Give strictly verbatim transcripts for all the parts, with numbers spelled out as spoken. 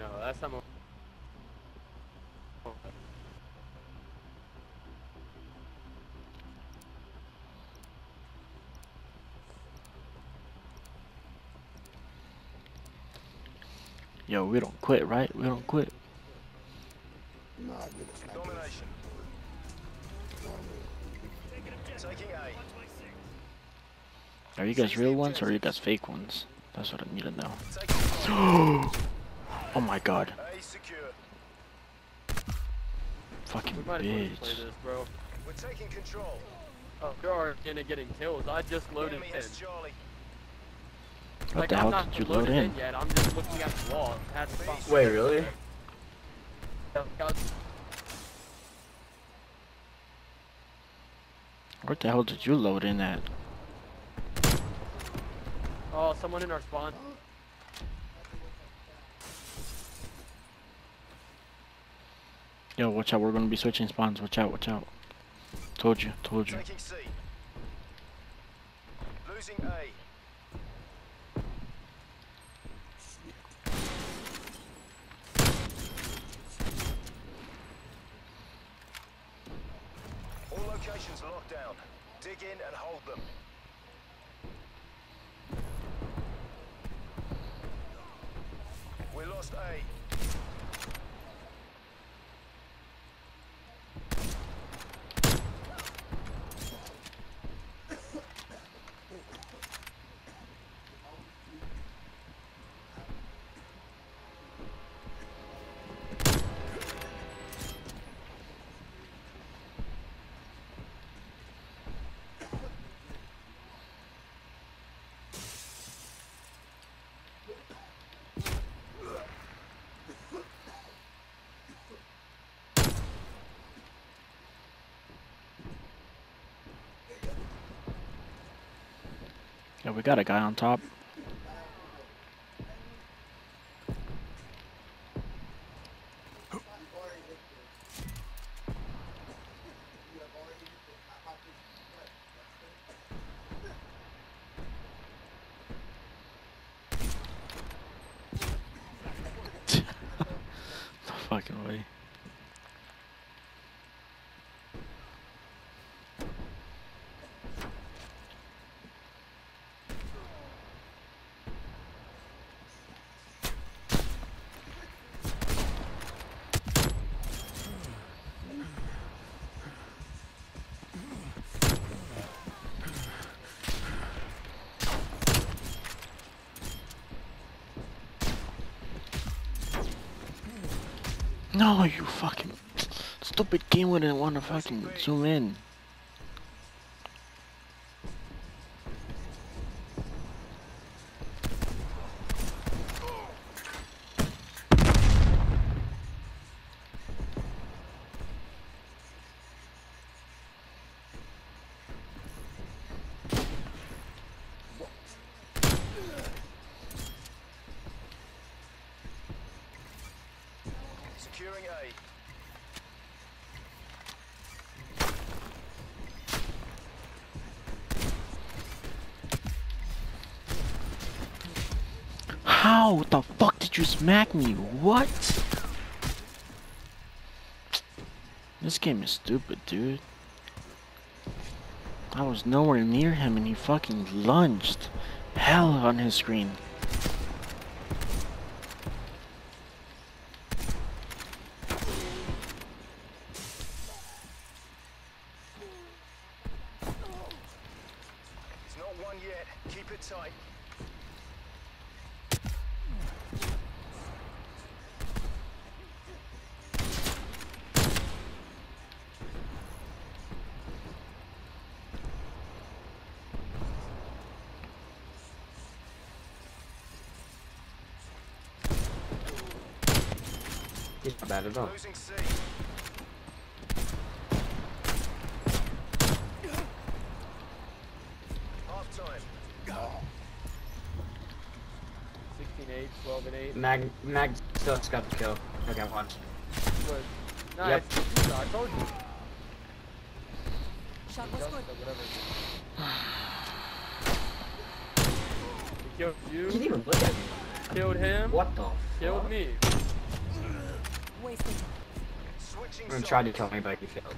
No, that's not. Yo, we don't quit, right? We don't quit. Nah, niggas like Domination. Taking A. Are you guys real ones or are you guys fake ones? That's what I need to know. Oh my god. A secure. Fucking We might as well bitch. play this, bro. We're taking control. Oh, you are gonna getting kills. I just loaded Enemy in. has Charlie. What Like, the I'm hell not did you loaded load in? Yet. I'm just looking at the wall. Had to find- Wait, really? What the hell did you load in at? Oh, someone in our spawn. Yo, watch out, we're gonna be switching spawns. Watch out, watch out. Told you, told you. Taking C. Losing A. All locations locked down. Dig in and hold them. We lost A. Yeah, we got a guy on top. No fucking way. No, you fucking stupid game wouldn't want to fucking zoom in. Securing A. How the fuck did you smack me? What? This game is stupid, dude. I was nowhere near him and he fucking lunged hell on his screen. It's not one yet. Keep it tight. He's not bad at all. Losing C. Half time. sixteen eight, twelve and eight. Mag, Mag still has got the kill. Okay, watch. Good. Nice. Yep. I told you. Shot was good. Whatever. He killed He didn't you. even look at me. Killed him. What the Killed fuck? me. wasted. Switching I'm gonna sides. try to kill me, but you failed.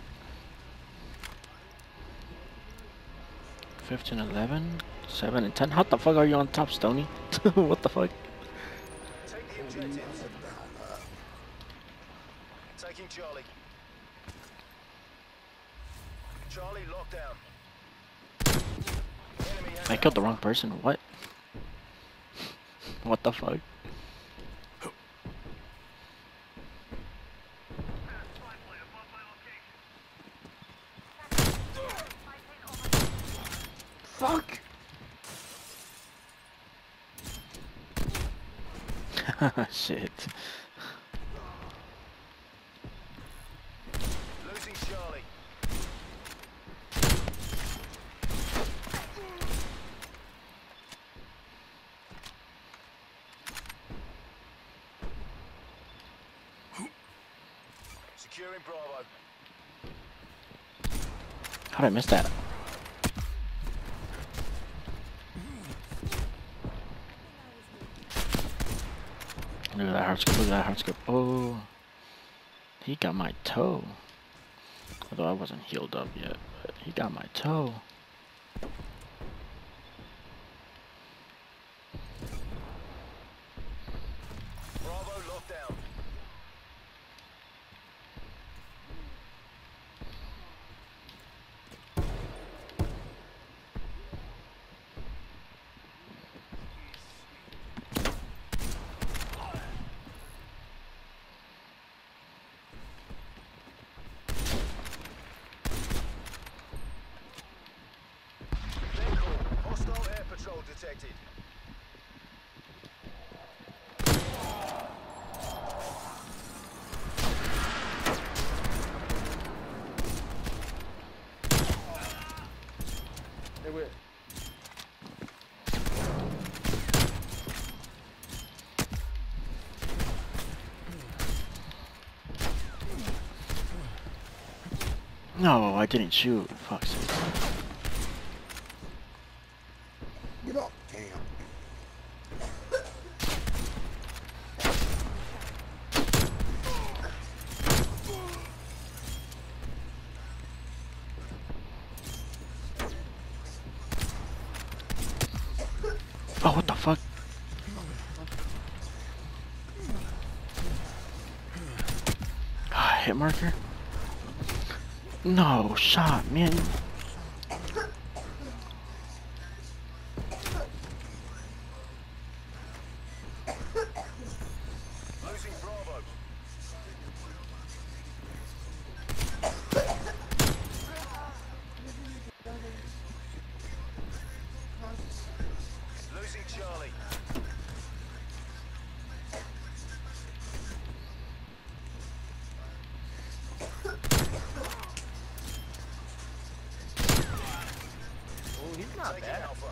fifteen, eleven, seven, and ten. How the fuck are you on top, Stony? What the fuck? Take the objectives. Taking Charlie. Charlie locked down. Enemy has I killed the Alpha. wrong person. What? What the fuck? Fuck! Shit. Losing Charlie. Securing Bravo. How did I miss that? Look at that hard scope, look at that hard scope. Oh, he got my toe. Although I wasn't healed up yet, but he got my toe. Bravo locked down. Vehicle. Hostile air patrol detected. They will. No, I didn't shoot. Fuck's sake. Get up. Damn. Oh, what the fuck? Ah, hit marker? No, shot, man. Losing Bravo. Losing Charlie. Oh, he's not Taking bad. Alpha.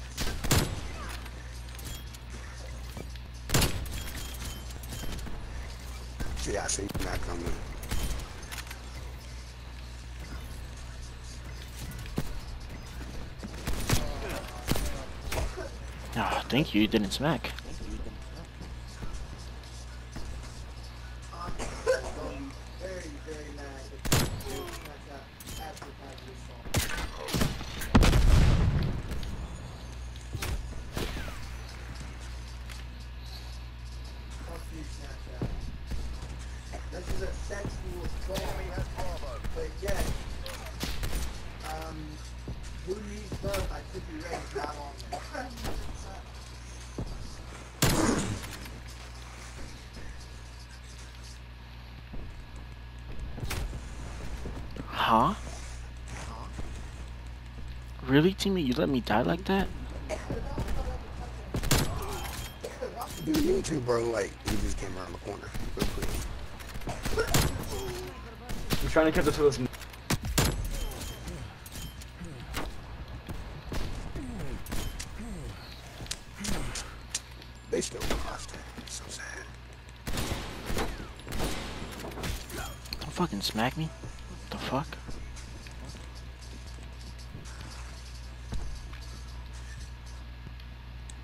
See, I see you not coming. Ah, thank you, you didn't smack. Very, very mad. This is a sexual assault, Enemy has Bravo. but yet, um, who needs birth? I could be ready, not on there. Huh? Really, teammate? You let me die like that? Do you too, bro? Like, he just came around the corner real quick. I'm trying to catch up to this. They still lost. It's so sad. Don't fucking smack me. What the fuck?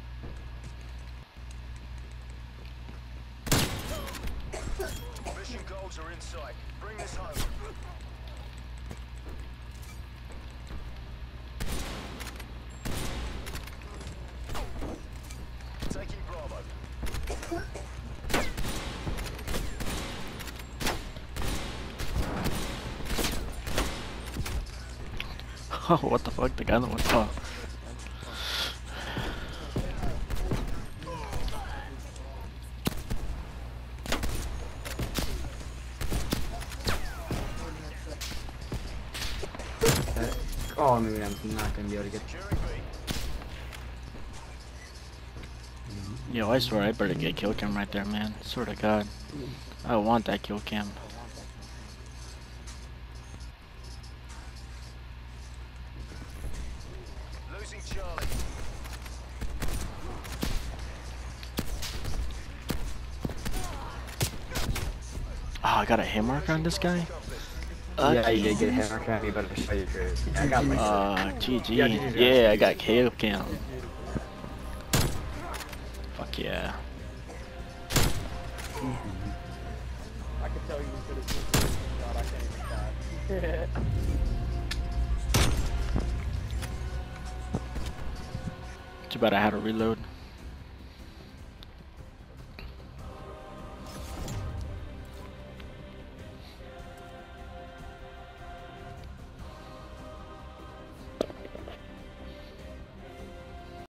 Mission Hostiles are in sight. Bring this home. Taking Bravo. Oh, what the fuck? The guy that went off. Oh, maybe I'm not gonna be able to get. Yo, I swear I better get kill cam right there, man. Swear to God. I want that kill cam. Losing Charlie. Oh, I got a hit marker on this guy? Yeah, you did get a hit marker on me, but I'll show you first. Yeah, I got my. Uh, G G. Yeah, G G. Yeah, I got kill cam. Fuck yeah. I could tell you we could have seen this shot. I can't even stop. Too bad I had to reload.